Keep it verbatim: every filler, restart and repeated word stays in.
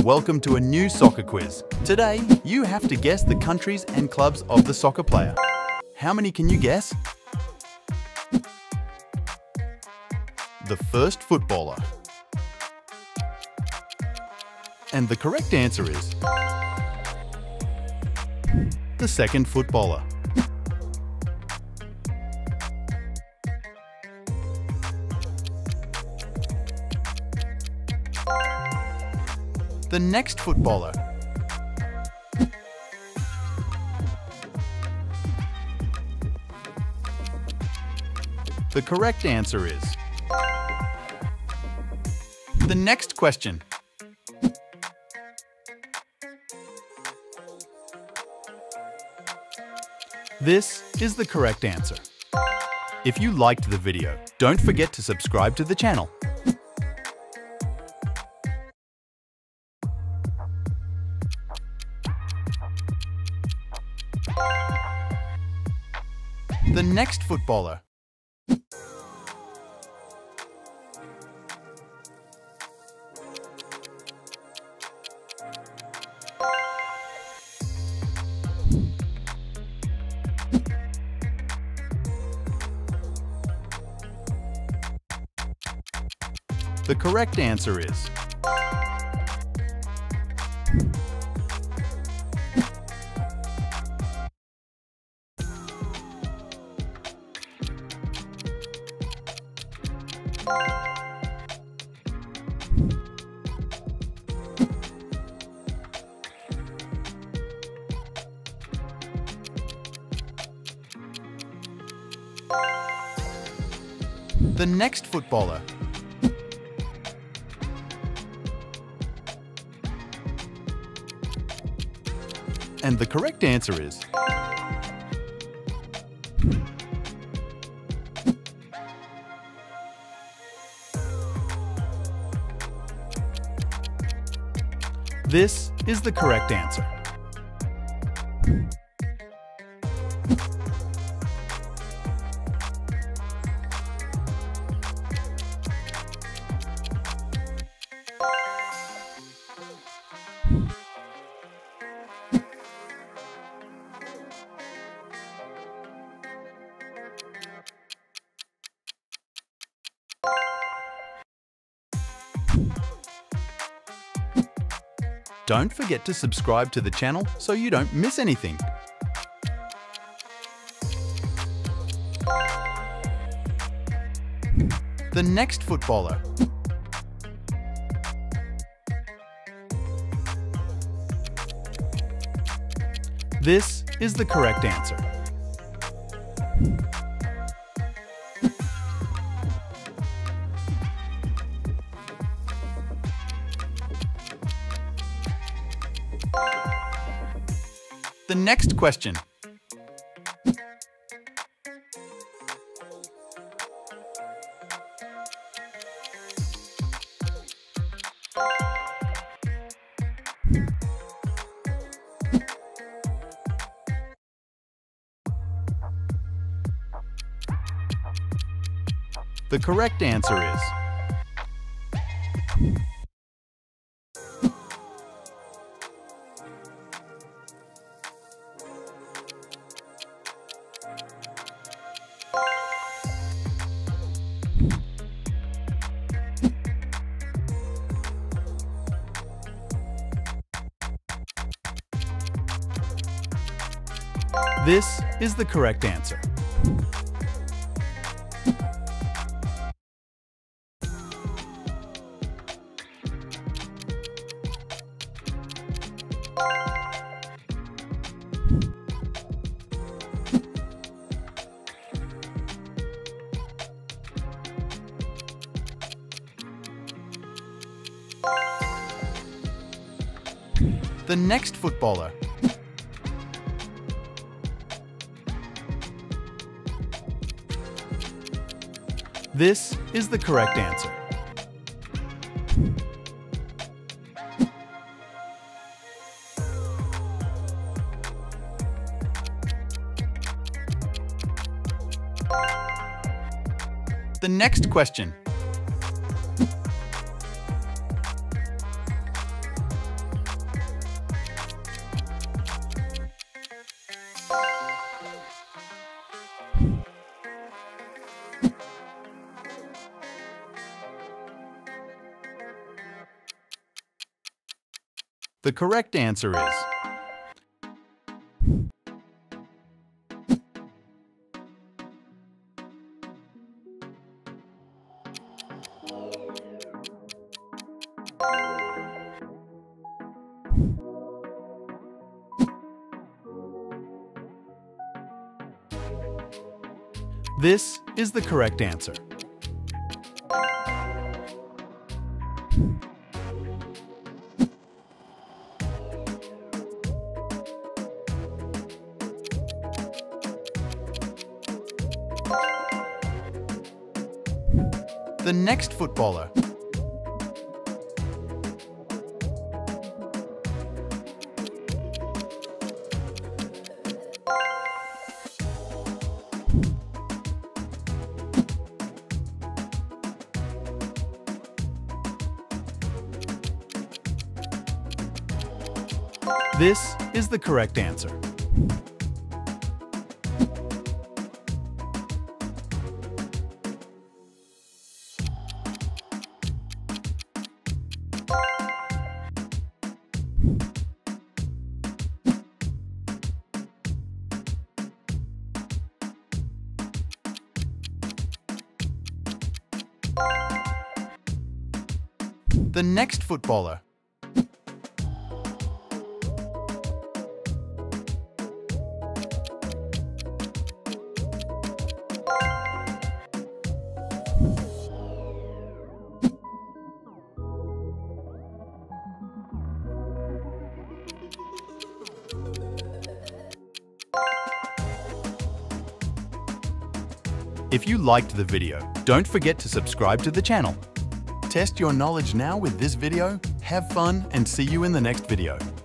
welcome to a new soccer quiz. Today, you have to guess the countries and clubs of the soccer player. How many can you guess? The first footballer. And the correct answer is the second footballer. The next footballer. The correct answer is the next question. This is the correct answer. If you liked the video, don't forget to subscribe to the channel. The next footballer. The correct answer is the next footballer. And the correct answer is this is the correct answer. Don't forget to subscribe to the channel so you don't miss anything. The next footballer. This is the correct answer. The next question. The correct answer is this is the correct answer. The next footballer. This is the correct answer. The next question. The correct answer is This is the correct answer. The next footballer. This is the correct answer. The next footballer. If you liked the video, don't forget to subscribe to the channel. Test your knowledge now with this video, have fun, and see you in the next video.